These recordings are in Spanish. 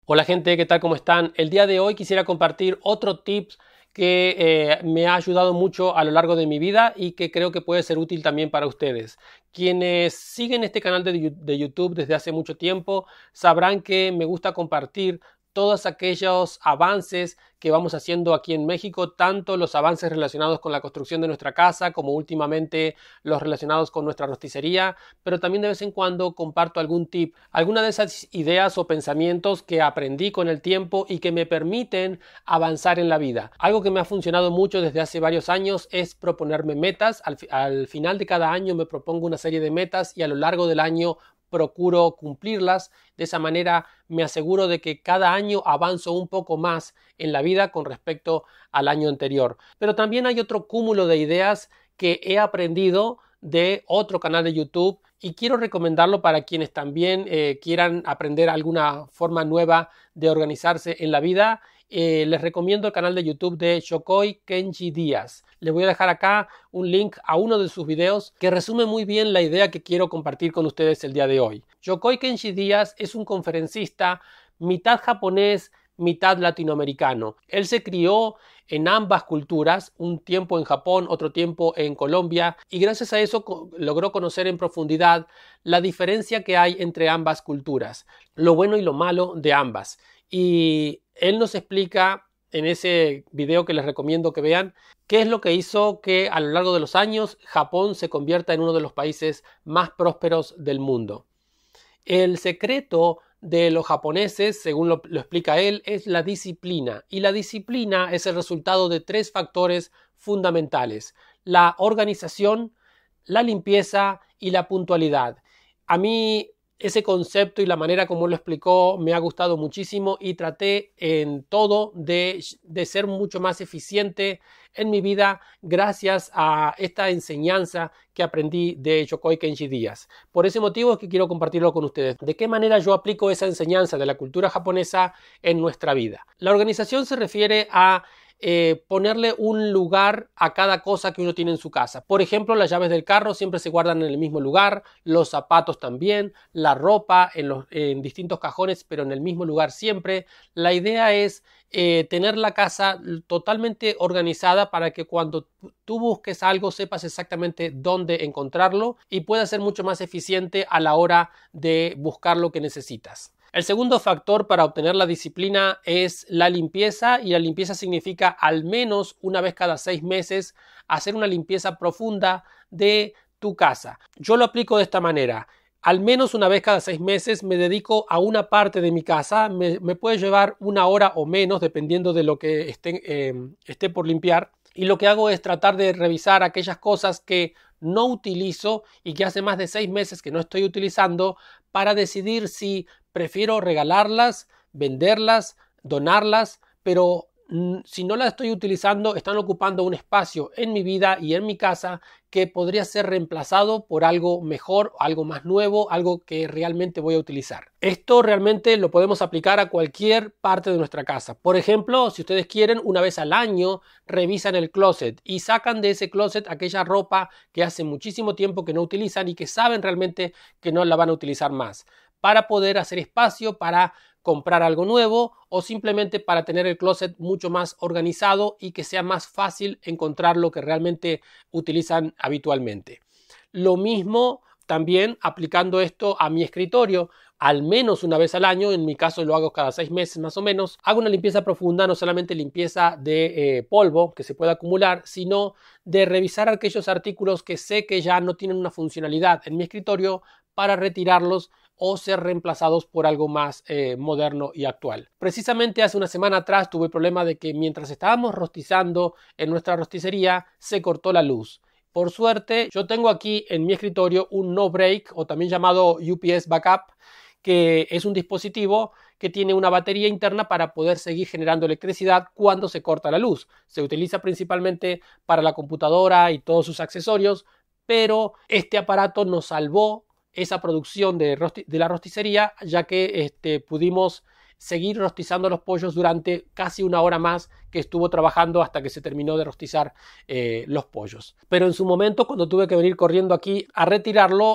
Hola gente, ¿qué tal? ¿Cómo están? El día de hoy quisiera compartir otro tips que me ha ayudado mucho a lo largo de mi vida y que creo que puede ser útil también para ustedes. Quienes siguen este canal de YouTube desde hace mucho tiempo sabrán que me gusta compartir todos aquellos avances que vamos haciendo aquí en México, tanto los avances relacionados con la construcción de nuestra casa como últimamente los relacionados con nuestra rosticería, pero también de vez en cuando comparto algún tip, alguna de esas ideas o pensamientos que aprendí con el tiempo y que me permiten avanzar en la vida. Algo que me ha funcionado mucho desde hace varios años es proponerme metas. Al final de cada año me propongo una serie de metas y a lo largo del año procuro cumplirlas. De esa manera me aseguro de que cada año avanzo un poco más en la vida con respecto al año anterior. Pero también hay otro cúmulo de ideas que he aprendido de otro canal de YouTube y quiero recomendarlo para quienes también quieran aprender alguna forma nueva de organizarse en la vida. Les recomiendo el canal de YouTube de Yokoi Kenji Díaz. Les voy a dejar acá un link a uno de sus videos que resume muy bien la idea que quiero compartir con ustedes el día de hoy. Yokoi Kenji Díaz es un conferencista mitad japonés, mitad latinoamericano. Él se crió en ambas culturas, un tiempo en Japón, otro tiempo en Colombia, y gracias a eso logró conocer en profundidad la diferencia que hay entre ambas culturas, lo bueno y lo malo de ambas. Y él nos explica en ese video que les recomiendo que vean qué es lo que hizo que a lo largo de los años Japón se convierta en uno de los países más prósperos del mundo. El secreto de los japoneses, según lo explica él, es la disciplina. Y la disciplina es el resultado de tres factores fundamentales: la organización, la limpieza y la puntualidad. A mí ese concepto y la manera como lo explicó me ha gustado muchísimo y traté en todo de ser mucho más eficiente en mi vida gracias a esta enseñanza que aprendí de Yokoi Kenji Díaz. Por ese motivo es que quiero compartirlo con ustedes. ¿De qué manera yo aplico esa enseñanza de la cultura japonesa en nuestra vida? La organización se refiere a ponerle un lugar a cada cosa que uno tiene en su casa. Por ejemplo, las llaves del carro siempre se guardan en el mismo lugar, los zapatos también, la ropa en distintos cajones, pero en el mismo lugar siempre. La idea es tener la casa totalmente organizada para que cuando tú busques algo sepas exactamente dónde encontrarlo y puedas ser mucho más eficiente a la hora de buscar lo que necesitas. El segundo factor para obtener la disciplina es la limpieza, y la limpieza significa al menos una vez cada 6 meses hacer una limpieza profunda de tu casa. Yo lo aplico de esta manera: al menos una vez cada 6 meses me dedico a una parte de mi casa. Me puede llevar una hora o menos dependiendo de lo que esté por limpiar, y lo que hago es tratar de revisar aquellas cosas que no utilizo y que hace más de 6 meses que no estoy utilizando, para decidir si prefiero regalarlas, venderlas, donarlas, pero si no las estoy utilizando, están ocupando un espacio en mi vida y en mi casa que podría ser reemplazado por algo mejor, algo más nuevo, algo que realmente voy a utilizar. Esto realmente lo podemos aplicar a cualquier parte de nuestra casa. Por ejemplo, si ustedes quieren, una vez al año revisan el closet y sacan de ese closet aquella ropa que hace muchísimo tiempo que no utilizan y que saben realmente que no la van a utilizar más, para poder hacer espacio para comprar algo nuevo o simplemente para tener el closet mucho más organizado y que sea más fácil encontrar lo que realmente utilizan habitualmente. Lo mismo también aplicando esto a mi escritorio. Al menos una vez al año, en mi caso lo hago cada 6 meses más o menos, hago una limpieza profunda, no solamente limpieza de polvo que se pueda acumular, sino de revisar aquellos artículos que sé que ya no tienen una funcionalidad en mi escritorio, para retirarlos o ser reemplazados por algo más moderno y actual. Precisamente hace una semana atrás tuve el problema de que mientras estábamos rostizando en nuestra rosticería se cortó la luz. Por suerte, yo tengo aquí en mi escritorio un no break, o también llamado UPS backup, que es un dispositivo que tiene una batería interna para poder seguir generando electricidad cuando se corta la luz. Se utiliza principalmente para la computadora y todos sus accesorios, pero este aparato nos salvó esa producción de la rosticería, ya que pudimos seguir rostizando los pollos durante casi una hora más que estuvo trabajando hasta que se terminó de rostizar los pollos. Pero en su momento, cuando tuve que venir corriendo aquí a retirarlo,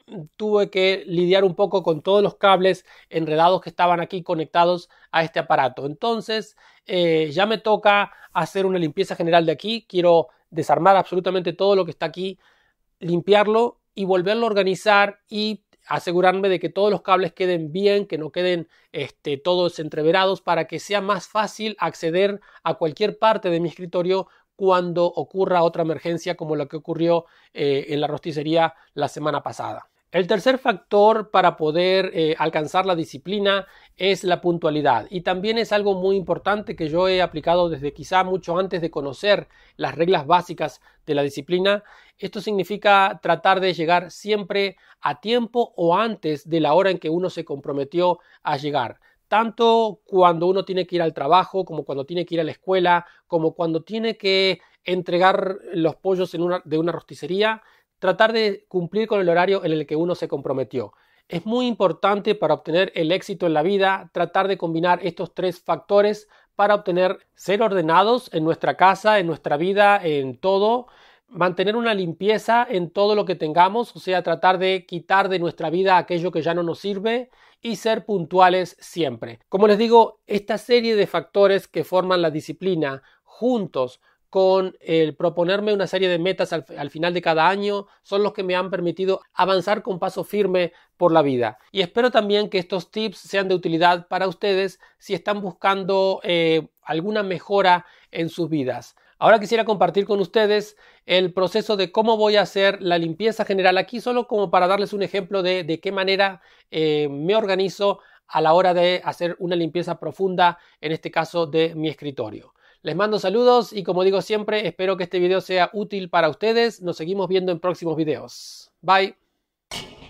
tuve que lidiar un poco con todos los cables enredados que estaban aquí conectados a este aparato. Entonces ya me toca hacer una limpieza general de aquí. Quiero desarmar absolutamente todo lo que está aquí, limpiarlo y volverlo a organizar y asegurarme de que todos los cables queden bien, que no queden todos entreverados, para que sea más fácil acceder a cualquier parte de mi escritorio cuando ocurra otra emergencia como lo que ocurrió en la rosticería la semana pasada. El tercer factor para poder alcanzar la disciplina es la puntualidad, y también es algo muy importante que yo he aplicado desde quizá mucho antes de conocer las reglas básicas de la disciplina. Esto significa tratar de llegar siempre a tiempo o antes de la hora en que uno se comprometió a llegar. Tanto cuando uno tiene que ir al trabajo, como cuando tiene que ir a la escuela, como cuando tiene que entregar los pollos de una rosticería. Tratar de cumplir con el horario en el que uno se comprometió. Es muy importante para obtener el éxito en la vida tratar de combinar estos tres factores para obtener ser ordenados en nuestra casa, en nuestra vida, en todo. Mantener una limpieza en todo lo que tengamos, o sea, tratar de quitar de nuestra vida aquello que ya no nos sirve, y ser puntuales siempre. Como les digo, esta serie de factores que forman la disciplina, juntos con el proponerme una serie de metas al final de cada año, son los que me han permitido avanzar con paso firme por la vida. Y espero también que estos tips sean de utilidad para ustedes si están buscando alguna mejora en sus vidas. Ahora quisiera compartir con ustedes el proceso de cómo voy a hacer la limpieza general aquí, solo como para darles un ejemplo de qué manera me organizo a la hora de hacer una limpieza profunda, en este caso de mi escritorio. Les mando saludos y, como digo siempre, espero que este video sea útil para ustedes. Nos seguimos viendo en próximos videos. Bye.